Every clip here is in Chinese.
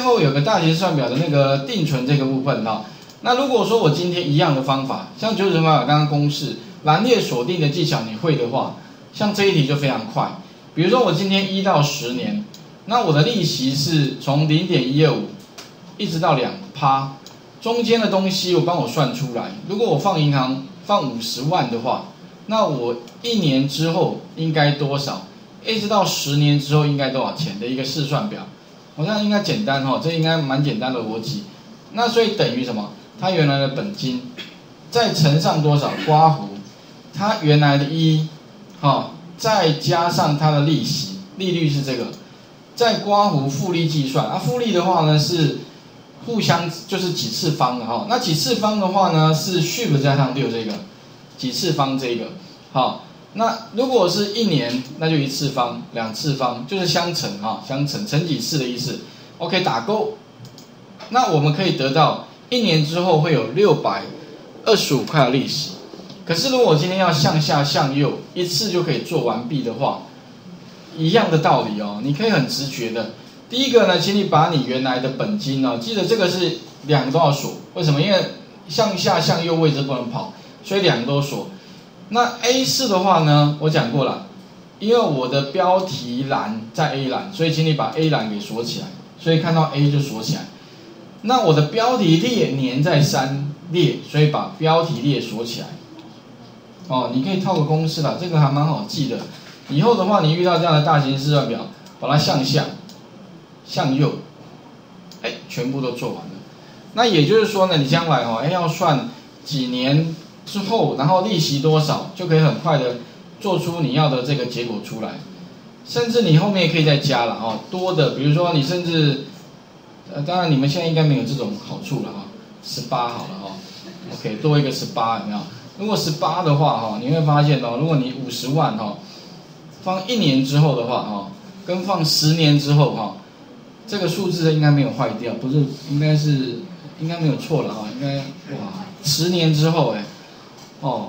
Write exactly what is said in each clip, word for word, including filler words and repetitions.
最后有个大型试算表的那个定存这个部分哈。那如果说我今天一样的方法，像九九乘法表刚刚公式栏列锁定的技巧你会的话，像这一题就非常快。比如说我今天一到十年，那我的利息是从 零点一二五 一直到 百分之二， 中间的东西我帮我算出来。如果我放银行放五十万的话，那我一年之后应该多少？一直到十年之后应该多少钱的一个试算表。我想应该简单哈，这应该蛮简单的逻辑。那所以等于什么？它原来的本金再乘上多少？刮胡，它原来的一，哈，再加上它的利息，利率是这个，再刮胡复利计算啊。复利的话呢是互相就是几次方的哈。那几次方的话呢是 shift 加上六这个几次方这个，好。那如果是一年，那就一次方、两次方，就是相乘哈，相乘乘几次的意思。OK， 打勾。那我们可以得到一年之后会有六百二十五块的利息。可是如果我今天要向下向右一次就可以做完毕的话，一样的道理哦，你可以很直觉的。第一个呢，请你把你原来的本金哦，记得这个是两个都要锁。为什么？因为向下向右位置不能跑，所以两个都锁。那 A 四的话呢，我讲过了，因为我的标题栏在 A 栏，所以请你把 A 栏给锁起来，所以看到 A 就锁起来。那我的标题列粘在三列，所以把标题列锁起来。哦，你可以套个公式啦，这个还蛮好记的。以后的话，你遇到这样的大型试算表，把它向下、向右，哎，全部都做完了。那也就是说呢，你将来哦，哎要算几年之后，然后利息多少，就可以很快的做出你要的这个结果出来。甚至你后面也可以再加了哦，多的，比如说你甚至，呃，当然你们现在应该没有这种好处了哈，十八好了哈 ，OK， 多一个十八有没有？如果十八的话哈，你会发现哦，如果你五十万哈，放一年之后的话哈，跟放十年之后哈，这个数字应该没有坏掉，不是，应该是应该没有错了哈，应该哇，十年之后哎。哦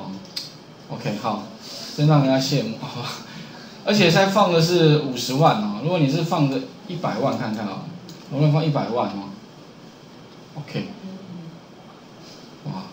，OK， 好，真让人家羡慕啊！而且现在放的是五十万哦，如果你是放的一百万看看啊，我们放一百万哦 ，OK， 哇，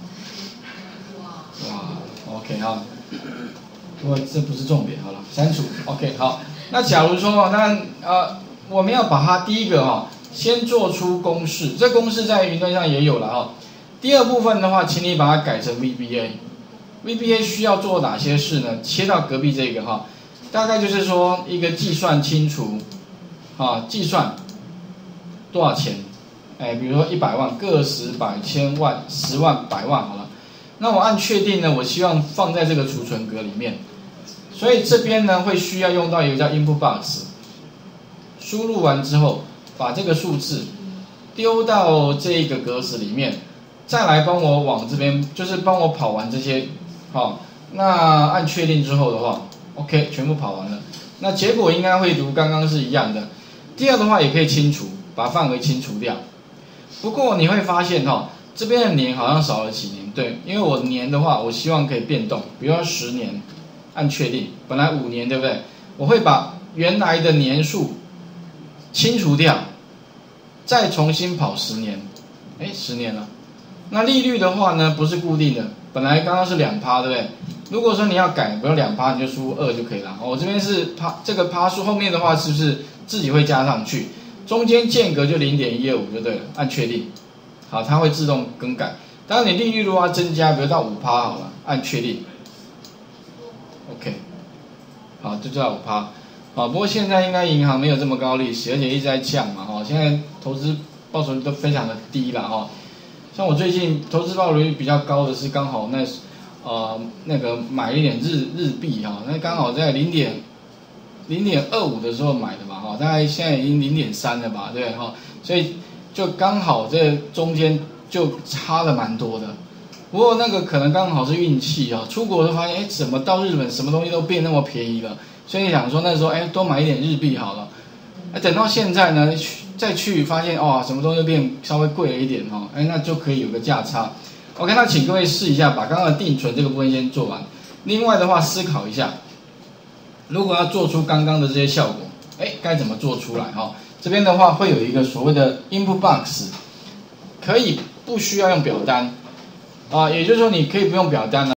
哇 ，OK 哈，不过这不是重点，好了，删除 ，OK 好。那假如说，那呃，我们要把它第一个哈、哦，先做出公式，这公式在云端上也有了哈、哦。第二部分的话，请你把它改成 V B A。V B A 需要做哪些事呢？切到隔壁这个哈，大概就是说一个计算清除，啊，计算多少钱？哎，比如说一百万，个十百千万十万百万好了。那我按确定呢，我希望放在这个储存格里面，所以这边呢会需要用到一个叫 input box， 输入完之后，把这个数字丢到这个格子里面，再来帮我往这边，就是帮我跑完这些。好，那按确定之后的话 ，OK， 全部跑完了。那结果应该会读刚刚是一样的。第二的话也可以清除，把范围清除掉。不过你会发现哈、哦，这边的年好像少了几年，对，因为我年的话，我希望可以变动，比如说十年，按确定，本来五年对不对？我会把原来的年数清除掉，再重新跑十年，哎，十年了。那利率的话呢，不是固定的。本来刚刚是两趴，对不对？如果说你要改，比如两趴，你就输入二就可以了。我、哦、这边是趴，这个趴数后面的话是不是自己会加上去？中间间隔就 零点一二五 就对了，按确定，好，它会自动更改。当然你利率如果要增加，比如到五趴好了，按确定 ，OK， 好，就到五趴。好，不过现在应该银行没有这么高利息，而且一直在降嘛，哈，现在投资报酬率都非常的低了，哈。像我最近投资报酬率比较高的是刚好那呃那个买一点日日币哈，那刚好在零点零点二五的时候买的嘛哈，大概现在已经零点三了吧，对哈，所以就刚好这中间就差了蛮多的。不过那个可能刚好是运气啊，出国就发现哎怎么到日本什么东西都变那么便宜了，所以想说那时候哎多买一点日币好了，哎等到现在呢。再去发现哦，什么东西变稍微贵了一点哦，哎，那就可以有个价差。OK， 那请各位试一下，把刚刚的定存这个部分先做完。另外的话，思考一下，如果要做出刚刚的这些效果，哎，该怎么做出来哈、哦？ 这边的话会有一个所谓的 input box， 可以不需要用表单啊，也就是说你可以不用表单呢。